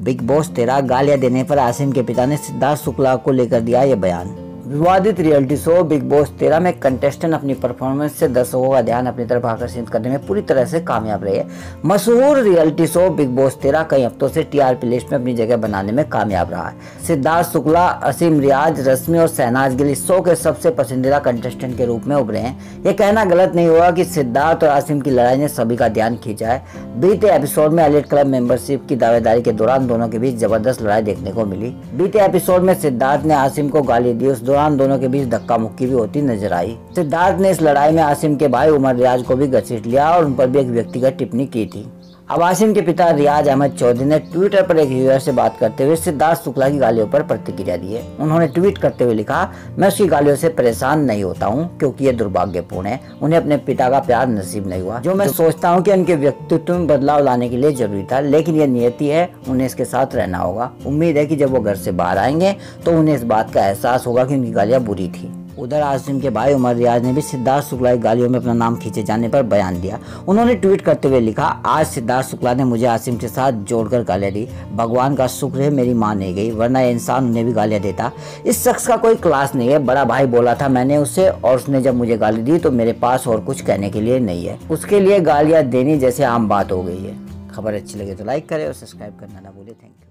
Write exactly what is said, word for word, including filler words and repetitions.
Big boss तेरह गालियां देने पर आसिम के पिता ने सिद्धार्थ शुक्ला को लेकर दिया ये बयान। विवादित रियलिटी शो बिग बॉस तेरह में कंटेस्टेंट अपनी परफॉर्मेंस से दर्शकों का ध्यान अपनी तरफ आकर्षित करने में पूरी तरह से कामयाब रहे हैं। मशहूर रियलिटी शो बिग बॉस तेरह कई हफ्तों से टीआरपी लिस्ट में अपनी जगह बनाने में कामयाब रहा है। सिद्धार्थ शुक्ला, असीम, रियाज, रश्मि और शहनाज गिल इस शो के सबसे पसंदीदा कंटेस्टेंट के रूप में उभरे हैं। ये कहना गलत नहीं होगा कि सिद्धार्थ और आसिम की लड़ाई ने सभी का ध्यान खींचा है। बीते एपिसोड में एलिट क्लब मेंबरशिप की दावेदारी के दौरान दोनों के बीच जबरदस्त लड़ाई देखने को मिली। बीते एपिसोड में सिद्धार्थ ने आसिम को गाली दी, उस दौरान दोनों के बीच धक्का मुक्की भी होती नजर आई। सिद्धार्थ ने इस लड़ाई में आसिम के भाई उमर रियाज को भी घसीट लिया और उन पर भी एक व्यक्तिगत टिप्पणी की थी। अब आसिम के पिता रियाज अहमद चौधरी ने ट्विटर पर एक व्यूअर से बात करते हुए सिद्धार्थ शुक्ला की गालियों पर प्रतिक्रिया दी है। उन्होंने ट्वीट करते हुए लिखा, मैं उसकी गालियों से परेशान नहीं होता हूं क्योंकि ये दुर्भाग्यपूर्ण है। उन्हें अपने पिता का प्यार नसीब नहीं हुआ, जो मैं सोचता हूं कि उनके व्यक्तित्व में बदलाव लाने के लिए जरूरी था, लेकिन ये नियति है, उन्हें इसके साथ रहना होगा। उम्मीद है कि जब वो घर से बाहर आएंगे तो उन्हें इस बात का एहसास होगा कि उनकी गालियां बुरी थी। उधर आसिम के भाई उमर रियाज ने भी सिद्धार्थ शुक्ला की गालियों में अपना नाम खींचे जाने पर बयान दिया। उन्होंने ट्वीट करते हुए लिखा, आज सिद्धार्थ शुक्ला ने मुझे आसिम के साथ जोड़कर गालियां दी। भगवान का शुक्र है मेरी मां नहीं गई, वरना ये इंसान उन्हें भी गालियां देता। इस शख्स का कोई क्लास नहीं है। बड़ा भाई बोला था मैंने उसे, और उसने जब मुझे गाली दी तो मेरे पास और कुछ कहने के लिए नहीं है। उसके लिए गालियां देनी जैसे आम बात हो गई है। खबर अच्छी लगे तो लाइक करें और सब्सक्राइब करना ना भूलें। Thank you.